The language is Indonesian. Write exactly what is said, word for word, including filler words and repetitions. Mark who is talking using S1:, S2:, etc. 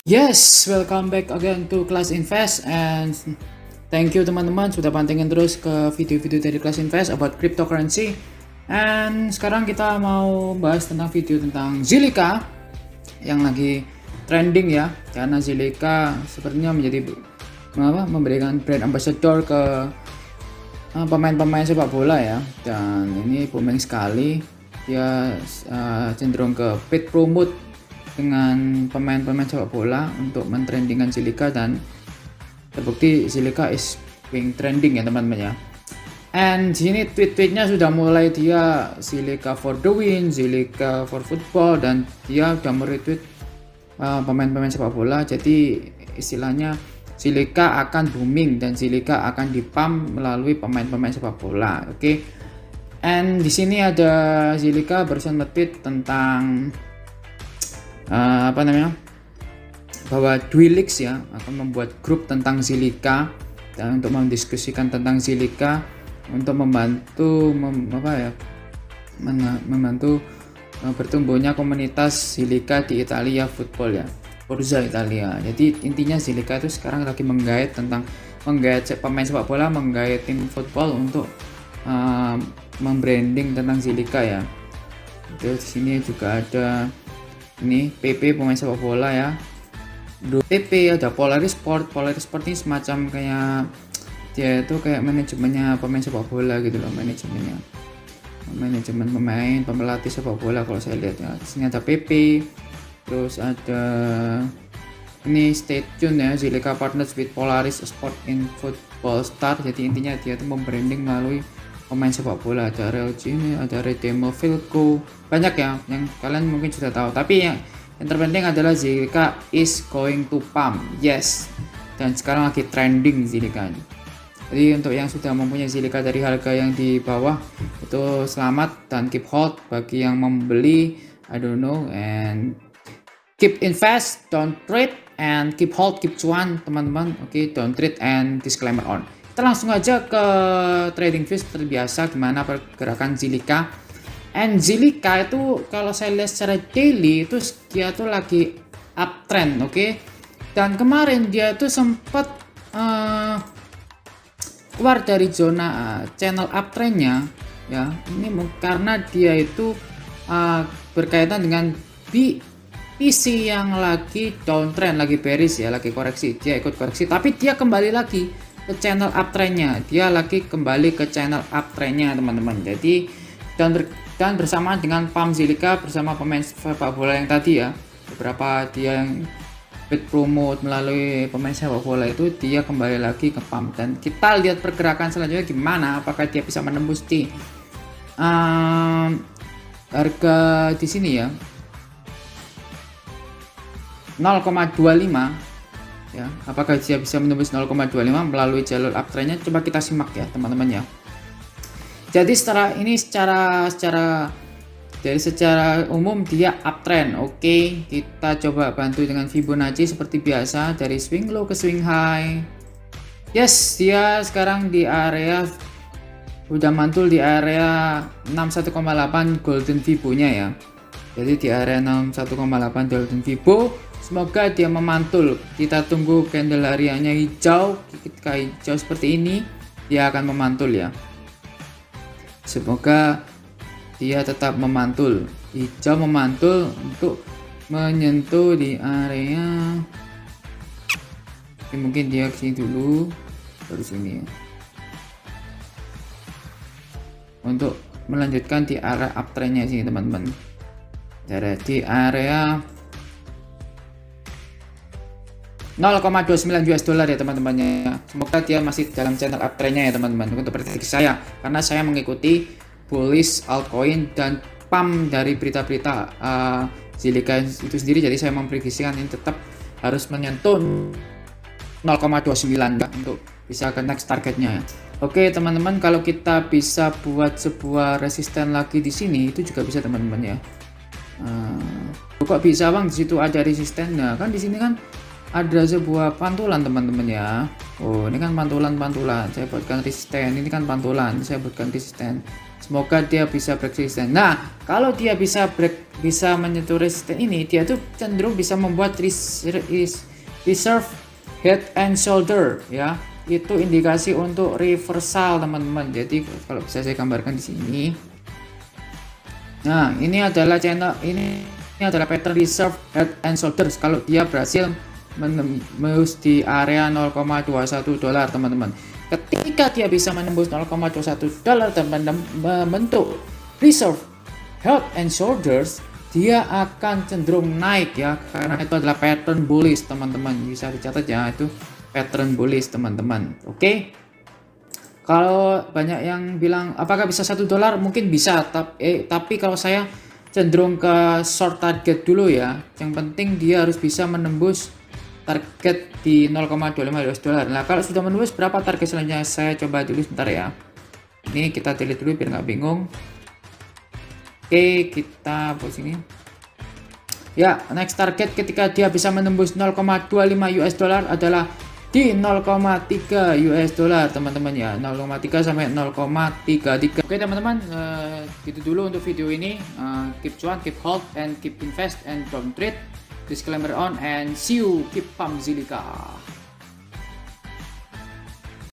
S1: Yes, welcome back again to Class Invest, and thank you teman-teman sudah pantengin terus ke video-video dari Class Invest about cryptocurrency. And sekarang kita mau bahas tentang video tentang Zilliqa yang lagi trending ya, karena Zilliqa sepertinya menjadi apa, memberikan brand ambassador ke uh, pemain-pemain sepak bola ya, dan ini booming sekali. Dia uh, cenderung ke paid promote dengan pemain-pemain sepak bola untuk mentrendingkan Zilliqa, dan terbukti Zilliqa is being trending ya teman-teman ya. And sini tweet-tweetnya sudah mulai dia Zilliqa for the win, Zilliqa for football, dan dia udah meretweet uh, pemain-pemain sepak bola. Jadi istilahnya Zilliqa akan booming dan Zilliqa akan dipump melalui pemain-pemain sepak bola. Oke. Okay? And di sini ada Zilliqa barusan nge-tweet tentang Uh, apa namanya bahwa Dwilix ya akan membuat grup tentang Zilliqa dan untuk mendiskusikan tentang Zilliqa untuk membantu mem, apa ya men, membantu uh, bertumbuhnya komunitas Zilliqa di Italia football ya, Forza Italia. Jadi intinya Zilliqa itu sekarang lagi menggait tentang menggait pemain sepak bola, menggait tim football untuk uh, membranding tentang Zilliqa ya. Terus di sini juga ada ini P P pemain sepak bola ya. P P ada Polaris Sport. Polaris Sport ini semacam kayak dia itu kayak manajemennya pemain sepak bola gitu loh, manajemennya manajemen pemain, pemelatih sepak bola kalau saya lihat ya. Di sini ada P P, terus ada ini stay tune ya, Zilliqa partners with Polaris Sport in Football Star. Jadi intinya dia itu membranding melalui pemain sepak bola. Ada Real Gini, ada Redemo Vilco, banyak ya yang kalian mungkin sudah tahu. Tapi yang, yang terpenting adalah Zilliqa is going to pump, yes, dan sekarang lagi trending Zilliqa. Jadi untuk yang sudah mempunyai Zilliqa dari harga yang di bawah itu selamat dan keep hold. Bagi yang membeli, I don't know, and keep invest, don't trade, and keep hold, keep cuan teman-teman. Oke, okay, don't trade and disclaimer on. Kita langsung aja ke trading views terbiasa gimana pergerakan Zilliqa. And Zilliqa itu kalau saya lihat secara daily itu dia tuh lagi uptrend, oke. Okay? Dan kemarin dia tuh sempat uh, keluar dari zona uh, channel uptrendnya ya. Ini karena dia itu uh, berkaitan dengan P C yang lagi downtrend, lagi bearish ya, lagi koreksi. Dia ikut koreksi, tapi dia kembali lagi ke channel uptrendnya, dia lagi kembali ke channel uptrendnya teman-teman. Jadi dan, ber, dan bersamaan dengan pump Zilliqa bersama pemain sepak bola yang tadi ya, beberapa dia yang paid promote melalui pemain sepak bola itu dia kembali lagi ke pump. Dan kita lihat pergerakan selanjutnya gimana, apakah dia bisa menembus di um, harga di sini ya nol koma dua lima ya, apakah dia bisa menembus nol koma dua lima melalui jalur uptrendnya. Coba kita simak ya teman-teman ya. Jadi secara ini secara secara dari secara umum dia uptrend. Oke, kita coba bantu dengan Fibonacci seperti biasa dari swing low ke swing high. Yes, dia sekarang di area udah mantul di area enam puluh satu koma delapan golden Fibo-nya ya. Jadi di area enam puluh satu koma delapan golden Fibo. Semoga dia memantul. Kita tunggu candle hariannya hijau. Ketika hijau seperti ini, dia akan memantul ya. Semoga dia tetap memantul. Hijau memantul untuk menyentuh di area. Oke, mungkin dia kesini dulu, baru sini. Untuk melanjutkan di area uptrendnya sini teman-teman. Di area nol koma dua sembilan U S dollar ya teman-temannya. Semoga dia masih dalam channel uptrendnya ya teman-teman. Untuk prediksi saya, karena saya mengikuti bullish altcoin dan pump dari berita-berita uh, Zilliqa itu sendiri. Jadi saya memprediksikan ini tetap harus menyentuh nol koma dua sembilan ya, untuk bisa ke next targetnya ya. Oke teman-teman, kalau kita bisa buat sebuah resisten lagi di sini itu juga bisa teman-teman ya. Uh, kok bisa bang di situ ada resistennya? Kan di sini kan ada sebuah pantulan teman-teman ya. Oh, ini kan pantulan-pantulan. Saya buatkan resisten. Ini kan pantulan. Saya buatkan resisten. Semoga dia bisa break resistance. Nah, kalau dia bisa break, bisa menyentuh resistance ini, dia tuh cenderung bisa membuat res, res, reserve head and shoulder ya. Itu indikasi untuk reversal teman-teman. Jadi kalau bisa saya gambarkan di sini. Nah, ini adalah channel ini, ini adalah pattern reserve head and shoulders kalau dia berhasil menembus di area nol koma dua satu dolar teman-teman. Ketika dia bisa menembus nol koma dua satu dolar dan membentuk reserve head and shoulders, dia akan cenderung naik ya, karena itu adalah pattern bullish teman-teman. Bisa dicatat ya, itu pattern bullish teman-teman. Oke, okay? Kalau banyak yang bilang apakah bisa satu dolar, mungkin bisa, tapi, eh, tapi kalau saya cenderung ke short target dulu ya. Yang penting dia harus bisa menembus target di nol koma dua lima U S dollar. Nah, kalau sudah menembus, berapa target selanjutnya? Saya coba dulu sebentar ya. Ini kita delete dulu biar nggak bingung. Oke, kita buat sini. Ya, next target ketika dia bisa menembus nol koma dua lima U S dollar adalah di nol koma tiga U S dollar teman-teman ya. nol koma tiga sampai nol koma tiga tiga. Oke teman-teman, uh, gitu dulu untuk video ini. Uh, keep cuan, keep hold, and keep invest and don't trade. Disclaimer on, and see you, keep pump Zilliqa.